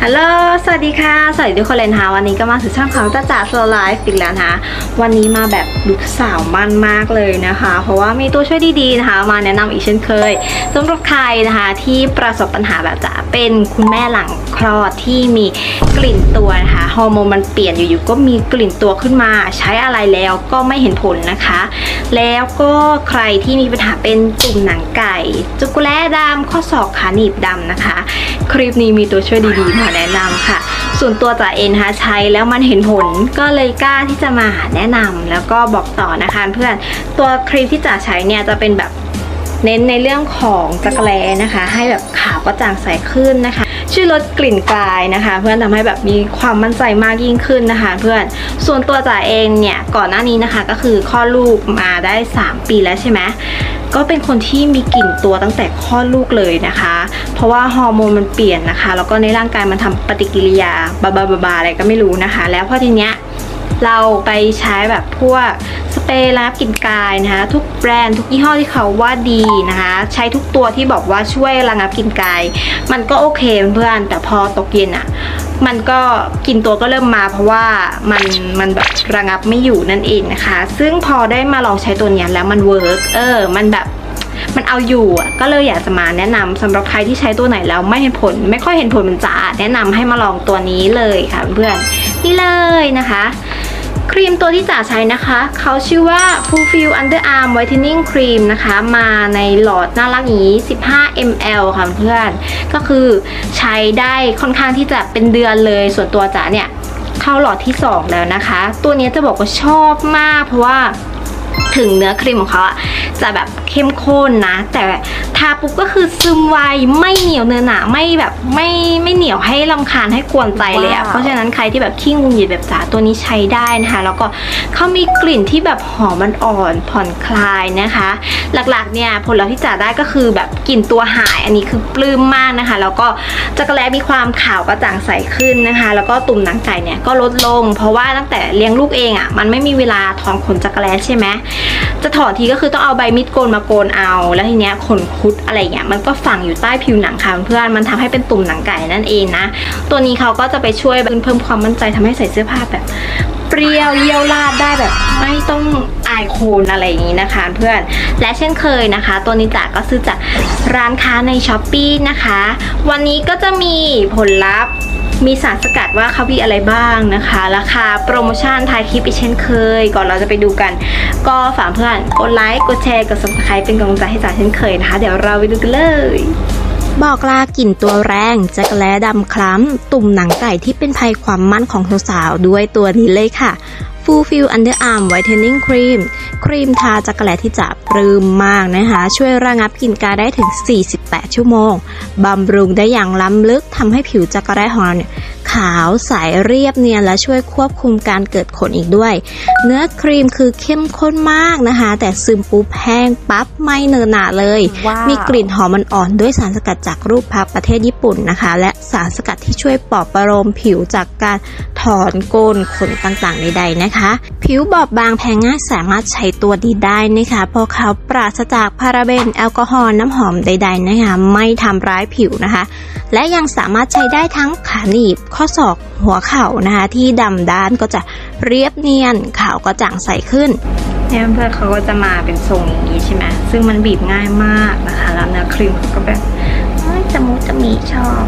ฮัลโหลสวัสดีค่ะสวัสดีทุกคนเลยนะคะวันนี้ก็มาสู่ช่องของจ้าสโลไลฟ์อีกแล้วนะคะวันนี้มาแบบลุคสาวมั่นมากเลยนะคะเพราะว่ามีตัวช่วยดีๆนะคะมาแนะนำอีกเช่นเคยสำหรับใครนะคะที่ประสบปัญหาแบบจ๋าเป็นคุณแม่หลังคลอดที่มีกลิ่นตัวนะคะฮอร์โมนมันเปลี่ยนอยู่ๆก็มีกลิ่นตัวขึ้นมาใช้อะไรแล้วก็ไม่เห็นผลนะคะแล้วก็ใครที่มีปัญหาเป็นตุ่มหนังไก่จุกแร้ดำข้อศอกขาหนีบดำนะคะคลิปนี้มีตัวช่วยดีๆมาแนะนำค่ะส่วนตัวจ๋าเองนะคะใช้แล้วมันเห็นผลก็เลยกล้าที่จะมาแนะนำแล้วก็บอกต่อนะคะเพื่อนตัวครีมที่จ๋าใช้เนี่ยจะเป็นแบบเน้นในเรื่องของจักรแร้นะคะให้แบบขาวกระจ่างใสขึ้นนะคะช่วยลดกลิ่นกายนะคะเพื่อนทำให้แบบมีความมั่นใจมากยิ่งขึ้นนะคะเพื่อนส่วนตัวจ๋าเองเนี่ยก่อนหน้านี้นะคะก็คือคลอดลูกมาได้3 ปีแล้วใช่ไหมก็เป็นคนที่มีกลิ่นตัวตั้งแต่คลอดลูกเลยนะคะเพราะว่าฮอร์โมนมันเปลี่ยนนะคะแล้วก็ในร่างกายมันทำปฏิกิริยาบาอะไรก็ไม่รู้นะคะแล้วพอทีเนี้ยเราไปใช้แบบพวกสเปรย์ระงับกลิ่นกายนะคะทุกแบรนด์ทุกยี่ห้อที่เขาว่าดีนะคะใช้ทุกตัวที่บอกว่าช่วยระงับกลิ่นกายมันก็โอเคเพื่อนแต่พอตกเย็นอ่ะมันก็กลิ่นตัวก็เริ่มมาเพราะว่ามันแบบระงับไม่อยู่นั่นเองนะคะซึ่งพอได้มาลองใช้ตัวนี้แล้วมันเวิร์กมันแบบมันเอาอยู่ก็เลยอยากจะมาแนะนำสำหรับใครที่ใช้ตัวไหนแล้วไม่เห็นผลไม่ค่อยเห็นผลมันจ๋าแนะนำให้มาลองตัวนี้เลยค่ะเพื่อนนี่เลยนะคะครีมตัวที่จ๋าใช้นะคะเขาชื่อว่า Fulfill Underarm Whitening Cream นะคะมาในหลอดน่ารักอย่างนี้15 ml ค่ะเพื่อนก็คือใช้ได้ค่อนข้างที่จะเป็นเดือนเลยส่วนตัวจ๋าเนี่ยเข้าหลอดที่2แล้วนะคะตัวนี้จะบอกว่าชอบมากเพราะว่าถึงเนื้อครีมของเขาอะจะแบบเข้มข้นนะแต่ทาปุ๊บก็คือซึมไวไม่เหนียวเนื้อหนาไม่แบบไม่เหนียวให้รำคาญให้กวนใจเลยอะเพราะฉะนั้นใครที่แบบขี้งุนหงิดแบบจ๋าตัวนี้ใช้ได้นะคะแล้วก็เขามีกลิ่นที่แบบหอมมันอ่อนผ่อนคลายนะคะหลักๆเนี่ยผลลัพธ์ที่จ๋าได้ก็คือแบบกลิ่นตัวหายอันนี้คือปลื้มมากนะคะแล้วก็จักรแร้มีความขาวกระจ่างใสขึ้นนะคะแล้วก็ตุ่มหนังไก่เนี่ยก็ลดลงเพราะว่าตั้งแต่เลี้ยงลูกเองอะมันไม่มีเวลาถอนขนจักรแร้ใช่ไหมจะถอดทีก็คือต้องเอาใบมีดโกนมาโกนเอาแล้วทีเนี้ยขนคุดอะไรเงี้ยมันก็ฝังอยู่ใต้ผิวหนังค่ะเพื่อนมันทำให้เป็นตุ่มหนังไก่นั่นเองนะตัวนี้เขาก็จะไปช่วยเพิ่มความมั่นใจทำให้ใส่เสื้อผ้าแบบเปรี้ยวเยี่ยวราดได้แบบไม่ต้องอายโคลนอะไรอย่างนี้นะคะเพื่อนและเช่นเคยนะคะตัวนี้จ๋าก็ซื้อจากร้านค้าใน Shopee นะคะวันนี้ก็จะมีผลลัพธ์มีสารสกัดว่าเขามีอะไรบ้างนะคะราคาโปรโมชั่นท้ายคลิปอีกเช่นเคยก่อนเราจะไปดูกันก็ฝากเพื่อนกดไลค์กดแชร์กด Subscribe เป็นกำลังใจให้จ๋าเช่นเคยนะคะเดี๋ยวเราไปดูกันเลยบอกลากลิ่นตัวแรงจักรแร้ดำคล้ำตุ่มหนังไก่ที่เป็นภัยความมั่นของสาวๆด้วยตัวนี้เลยค่ะ Fulfill Underarm Whitening Cream ครีมทาจักรแร้ที่จะปลื้มมากนะคะช่วยระงับกลิ่นกายได้ถึง48 ชั่วโมงบำรุงได้อย่างล้ำลึกทำให้ผิวจักรแร้ของเราเนี่ยขาวใสเรียบเนียนและช่วยควบคุมการเกิดขนอีกด้วยเนื้อครีมคือเข้มข้นมากนะคะแต่ซึมปุ๊บแห้งปั๊บไม่เนอะหนะเลย มีกลิ่นหอมอ่อนๆด้วยสารสกัดจากรูปพรรคประเทศญี่ปุ่นนะคะและสารสกัดที่ช่วยปลอบประโลมผิวจากการถอนโกนขนต่างๆใดๆนะคะผิวบอบบางแพ้ง่ายสามารถใช้ตัวดีได้นะคะเพราะเขาปราศจากพาราเบนแอลกอฮอล์น้ำหอมใดๆนะคะไม่ทำร้ายผิวนะคะและยังสามารถใช้ได้ทั้งขาหนีบข้อศอกหัวเข่านะคะที่ดำด้านก็จะเรียบเนียนขาวกระจ่างใสขึ้นเนี่ยเพื่อนเขาก็จะมาเป็นทรงอย่างนี้ใช่ไหมซึ่งมันบีบง่ายมากนะคะแล้วเนื้อครีมก็แบบจมูกจะมีชอบ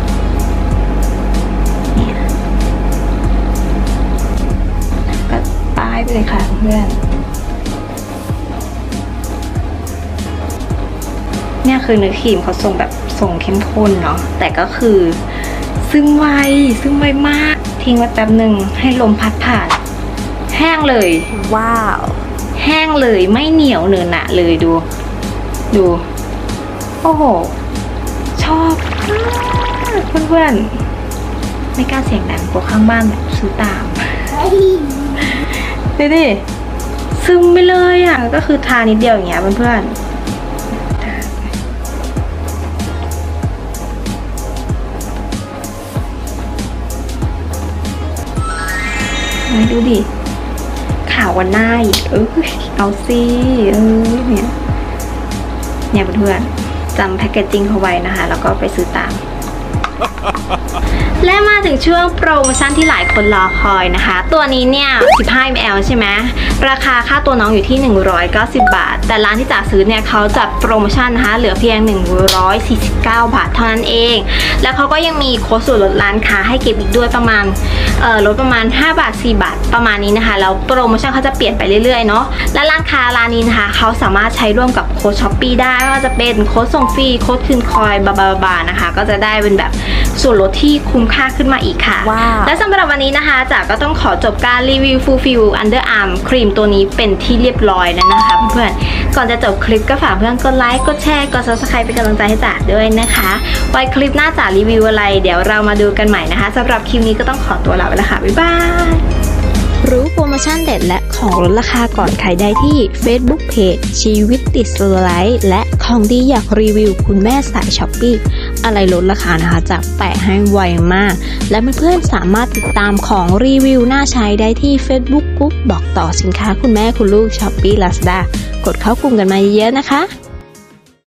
เนี่ยก็ป้ายไปเลยค่ะเพื่อนเนี่ยคือเนื้อครีมเขาทรงแบบทรงเข้มข้นเนาะแต่ก็คือซึมไวมากทิ้งไว้แป๊บหนึ่งให้ลมพัดผ่านแห้งเลยว้าวแห้งเลยไม่เหนียวเนอะหนะเลยดูโอ้โหชอบเพื่อนไม่กล้าเสียงดังกลัวข้างบ้านแบบซื้อตามดิซึมไปเลยอ่ะก็คือทานิดเดียวอย่างเงี้ยเพื่อนดูดิขาววันหน้าอีกเอาสิเนี่ยเพื่อนจำแพคเกจจิ้งเขาไว้นะคะแล้วก็ไปซื้อตามและมาถึงช่วงโปรโมชั่นที่หลายคนรอคอยนะคะตัวนี้เนี่ย15 ml ใช่ไหมราคาค่าตัวน้องอยู่ที่190 บาทแต่ร้านที่จ๋าซื้อเนี่ยเขาจัดโปรโมชั่นนะคะเหลือเพียง149 บาทเท่านั้นเองแล้วเขาก็ยังมีโค้ดส่วนลดร้านค้าให้เก็บอีกด้วยประมาณลดประมาณ5 บาท4 บาทประมาณนี้นะคะแล้วโปรโมชั่นเขาจะเปลี่ยนไปเรื่อยๆเนาะและร้านค้าร้านนี้นะคะเขาสามารถใช้ร่วมกับโค้ดช้อปปี้ได้ไม่ว่าจะเป็นโค้ดส่งฟรีโค้ดคืนคอยบานะคะก็จะได้เป็นแบบส่วนลดที่คุ้มค่าขึ้นมาอีกค่ะ wow. และสำหรับวันนี้นะคะจ๋าก็ต้องขอจบการรีวิว Fulfill Underarm ครีมตัวนี้เป็นที่เรียบร้อยแล้วนะคะเพื่อนๆก่อนจะจบคลิปก็ฝากเพื่อนกดไลค์กดแชร์กด Subscribe เป็นกำลังใจให้จ๋าด้วยนะคะไว้คลิปหน้าจ๋ารีวิวอะไรเดี๋ยวเรามาดูกันใหม่นะคะสำหรับคลิปนี้ก็ต้องขอตัวลาไปแล้วค่ะบ๊ายบายรู้โปรโมชั่นเด็ดและของลดราคาก่อนใครได้ที่ Facebook Page ชีวิตติดโซไลท์และของดีอยากรีวิวคุณแม่สายช้อปปี้อะไรลดราคานะคะจะแปะให้ไวมากและเพื่อนๆสามารถติดตามของรีวิวน่าใช้ได้ที่ Facebook กรุ๊ปบอกต่อสินค้าคุณแม่คุณลูก Shopee Lazada กดเข้ากลุ่มกันมาเยอะๆนะคะ